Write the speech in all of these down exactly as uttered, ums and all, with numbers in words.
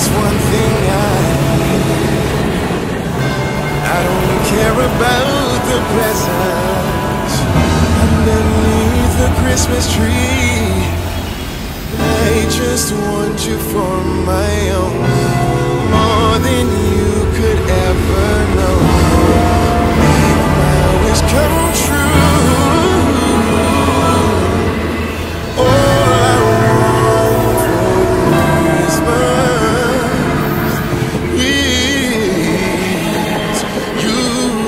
just one thing I I don't care about the presents underneath the Christmas tree. I just want you for my own, more than you could ever know. Make my wish come true. All I want for Christmas is you.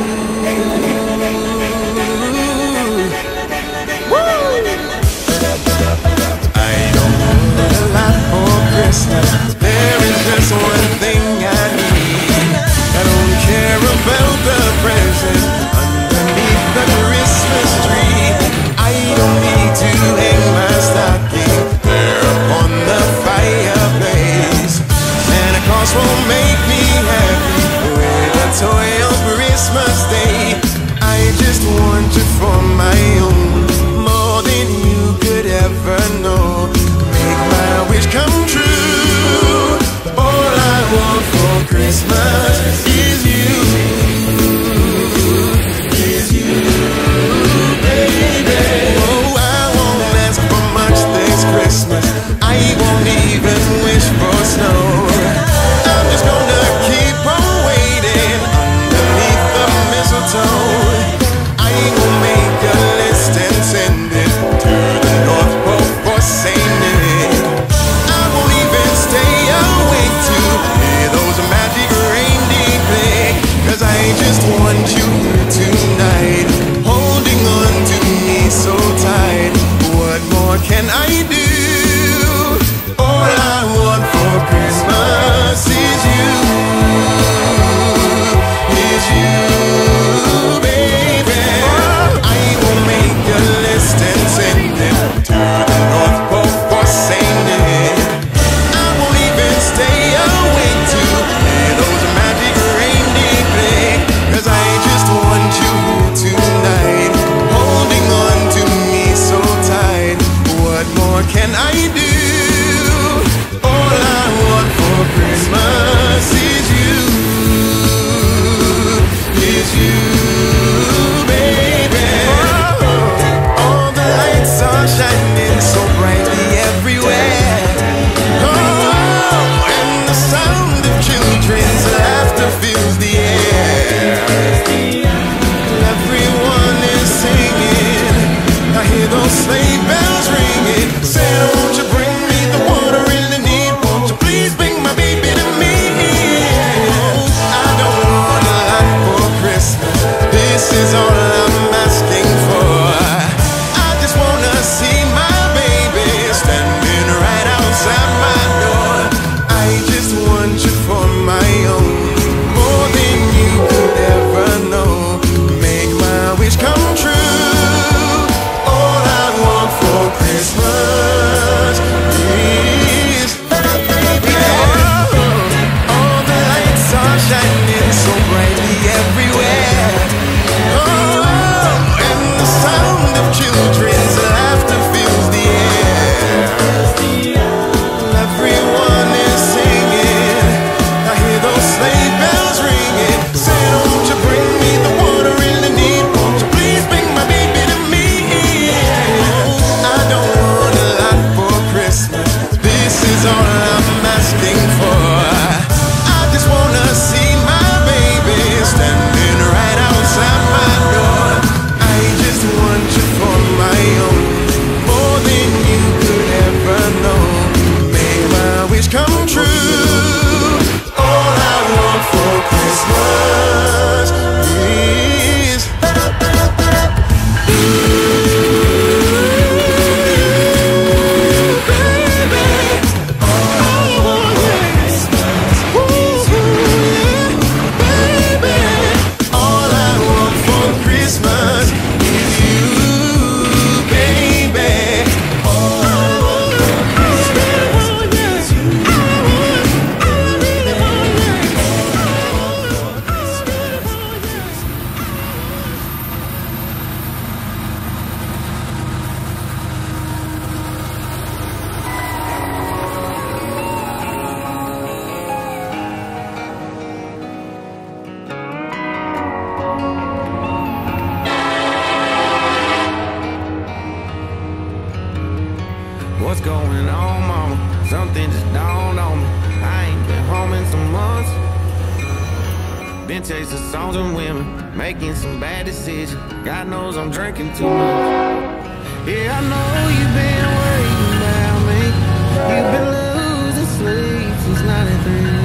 I don't want a lot for Christmas. There is just one thing I need. I don't care about the present underneath the Christmas tree. I don't need to hang my stocking there on the fireplace. Santa Claus won't make me happy with a toy on Christmas Day. I just want you for my own, more than you could ever know. Make my wish come true. All I want for Christmas is you, is you, baby. Oh, I won't ask for much this Christmas. I won't even wish for snow. I'm just gonna keep on waiting underneath the mistletoe. I will make a list and send it to the North Pole for Saint Nick. I won't even stay awake to hear those magic reindeer click, 'cause I just want you here tonight, holding on to me so tight. What more can I do? All I want for Christmas is you, is you, baby. I will make a list and send it to the North Pole for Saint Nick. I won't even stay awake to hear those magic reindeer click, 'cause I just want you here tonight, holding on to me so tight. What more can I do? All I want for Christmas is you, is you, baby. All the lights are shining so brightly everywhere. Oh, and the sound of children's laughter fills the air. Everyone is singing, I hear those sleigh bells ringing. Santa, won't you bring me the water I really need? Won't you please bring my baby to me? I don't want a lot for Christmas. This is all I'm asking for. I just wanna see my baby standing right outside my door. I just want you for my own, more than you could ever know. Make my wish come true. All I want for Christmas is, yeah. All the lights are shining so brightly everywhere. Oh, and the sound of children's laughter fills the air. Everyone is singing, I hear those sleigh bells ringing. Santa, won't you bring me the water I really need? Won't you please bring my baby to me? I don't want a lot for Christmas. This is all I'm asking for. I just wanna see my baby standing right outside my door. I just want you for my own, more than you could ever know. Make my wish come true. All I want for Christmas is you, baby. All I want is dawned on me, I ain't been home in some months. Been chasing songs and women, making some bad decisions. God knows I'm drinking too much. Yeah, I know you've been worried about me. You've been losing sleep since ninety-three.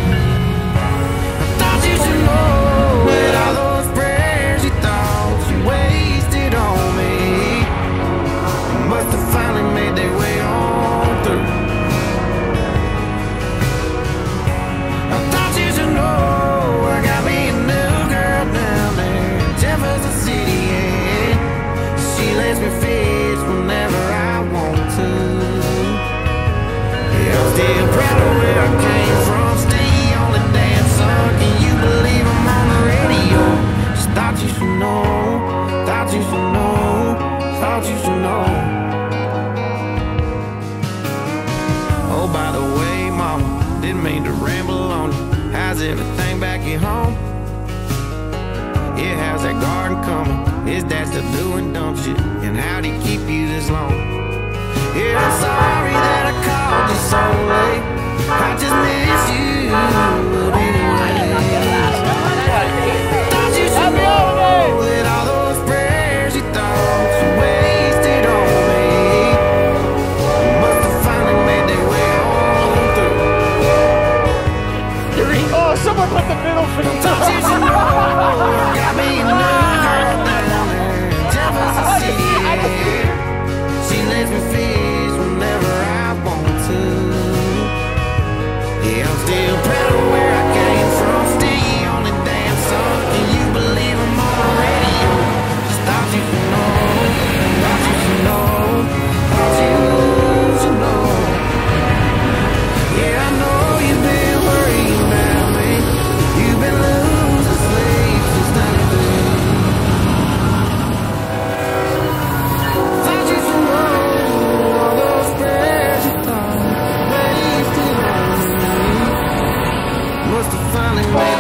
I thought you should know with all those prayers you thought you wasted on me, must have finally made their way on through. I thought you should know I got me a new girl down there in Jefferson City, and she lets me fish whenever I want to. Yeah, I'm still proud of where I came from. Stay on the damn sun. Can you believe I'm on the radio? Just thought you should know, thought you should know, thought you should know. Oh, by the way, mama, didn't mean to ramble on you. How's everything back at home? Yeah, how's that garden coming? Is Dad still doing dumb shit? And how'd he keep you this long? Yeah, I'm sorry that I called you so late. I just miss you, but anyway. Thought you should know that all those prayers you thought you wasted on me must have finally made their way on through. Oh, someone put the middle finger. Thought you should know I got me a new girl down there in Jefferson City. She lets me fish whenever I want to. Yeah, I'm still proud of where I came from. Stay on the damn sun. Can you believe I'm on the radio? Just thought you should know, thought you should know, thought you should know. Yeah, I know you've been worried about me. You've been losing sleep since ninety-three. Thought you should know all those prayers you thought wasted on me must have finally made